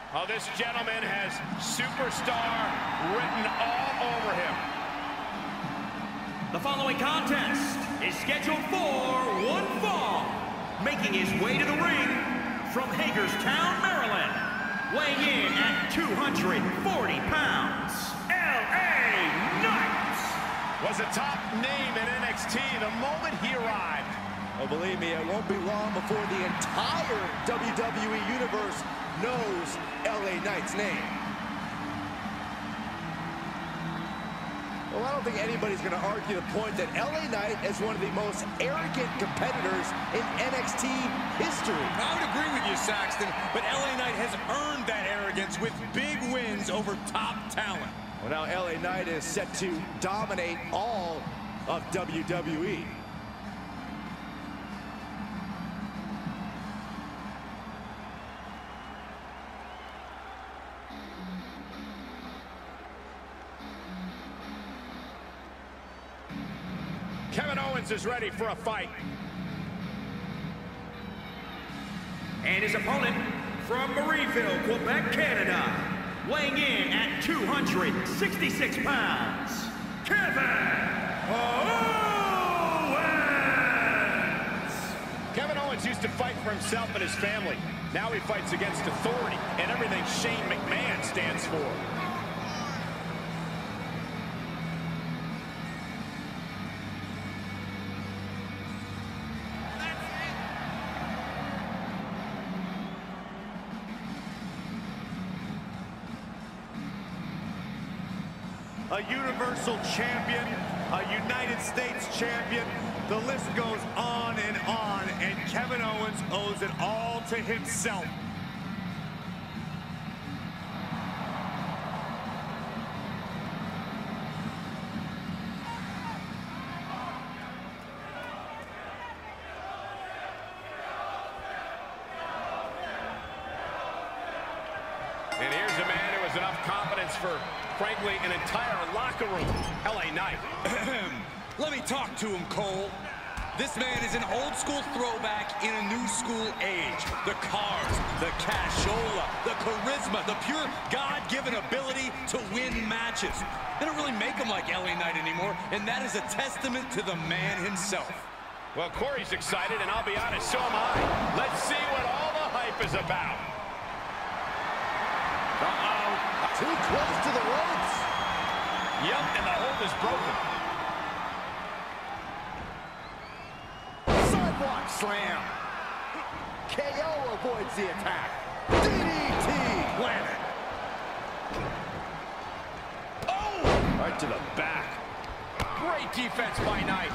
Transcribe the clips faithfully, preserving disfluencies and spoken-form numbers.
Oh, this gentleman has superstar written all over him. The following contest is scheduled for one fall. Making his way to the ring from Hagerstown, Maryland. Weighing in at two hundred forty pounds, L A Knight. Was a top name in N X T the moment he arrived. Oh, believe me, it won't be long before the entire W W E Universe knows L A Knight's name. Well, I don't think anybody's going to argue the point that L A Knight is one of the most arrogant competitors in N X T history. I would agree with you, Saxton, but L A Knight has earned that arrogance with big wins over top talent. Well, now L A Knight is set to dominate all of W W E. Kevin Owens is ready for a fight. And his opponent from Marieville, Quebec, Canada, weighing in at two hundred sixty-six pounds, Kevin Owens! Kevin Owens used to fight for himself and his family. Now he fights against authority and everything Shane McMahon stands for. A Universal Champion, a United States Champion. The list goes on and on, and Kevin Owens owes it all to himself. And here's a man who has enough confidence for, frankly, an entire locker room. L A Knight. Let me talk to him, Cole. This man is an old school throwback in a new school age. The cars, the cashola, the charisma, the pure God-given ability to win matches. They don't really make him like L A Knight anymore, and that is a testament to the man himself. Well, Corey's excited, and I'll be honest, so am I. Let's see what all the hype is about. Uh-oh. Too close to the ropes. Yep, and the hold is broken. Sidewalk slam. K O avoids the attack. D D T. Planet. Oh! Right to the back. Great defense by Knight.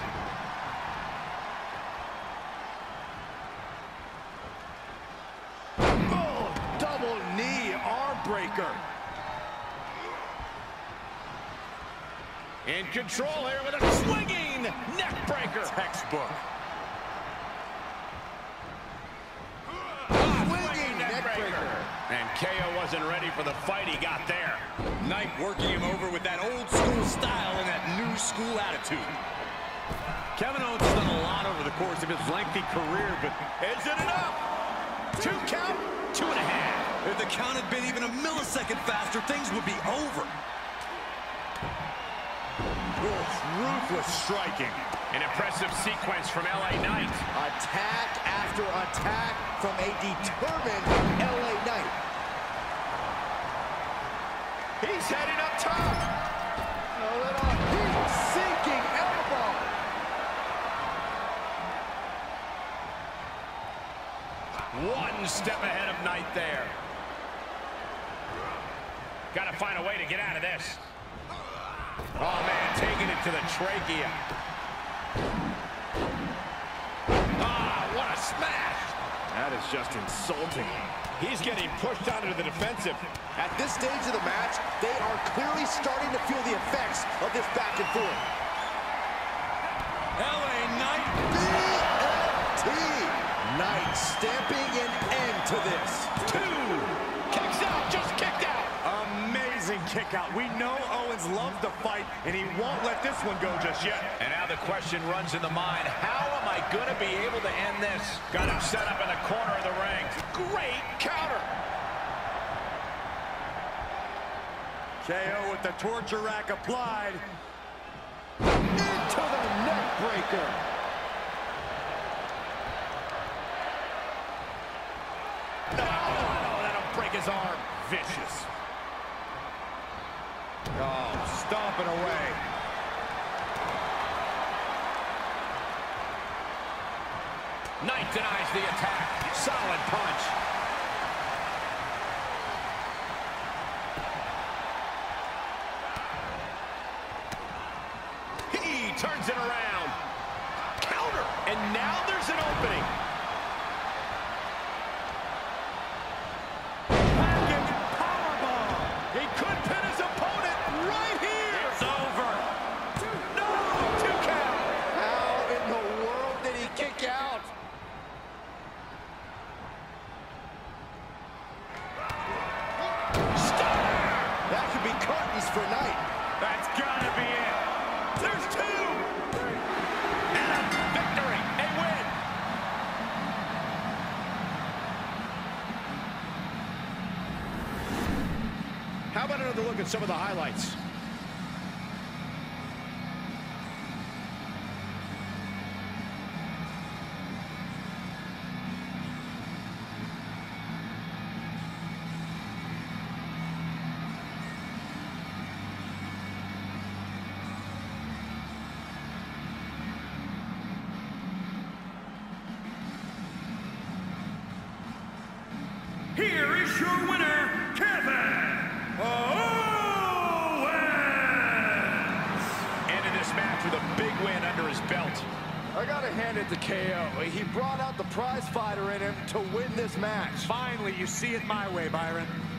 Oh, double knee arm breaker. In control here with a swinging neck breaker. Textbook. Swinging neck breaker. And K O wasn't ready for the fight he got there. Knight working him over with that old school style and that new school attitude. Kevin Owens has done a lot over the course of his lengthy career, but Is it enough? Two count, two and a half. If the count had been even a millisecond faster, things would be over. ruthless striking. An impressive sequence from L A Knight. Attack after attack from a determined L A Knight. He's heading up top. Oh, that a heat-sinking elbow. One step ahead of Knight there. Got to find a way to get out of this. Oh, man, taking it to the trachea. Ah, what a smash. That is just insulting. He's getting pushed out into the defensive. At this stage of the match, they are clearly starting to feel the effects of this back and forth. L A Knight. B F T. Knight stamping an end to this. Two. Kicks out, just kicked out. Amazing kick out. We know Owens loves to fight, and he won't let this one go just yet. And now the question runs in the mind, how am I going to be able to end this? Got him set up in the corner of the ring. Great counter. K O with the torture rack applied. Into the neck breaker. No, oh, that'll break his arm. Vicious. Oh, stomping away. Knight denies the attack. Solid punch. He turns it around. Counter. And now there's an opening. Package powerbomb. He could pin his opponent right here. It's over. No, two count. How in the world did he kick out? That could be curtains for Knight. That's gotta be it. There's two. And a victory. A win. How about another look at some of the highlights? Here is your winner, Kevin Owens! Ended this match with a big win under his belt. I gotta hand it to K O. He brought out the prize fighter in him to win this match. Finally, you see it my way, Byron.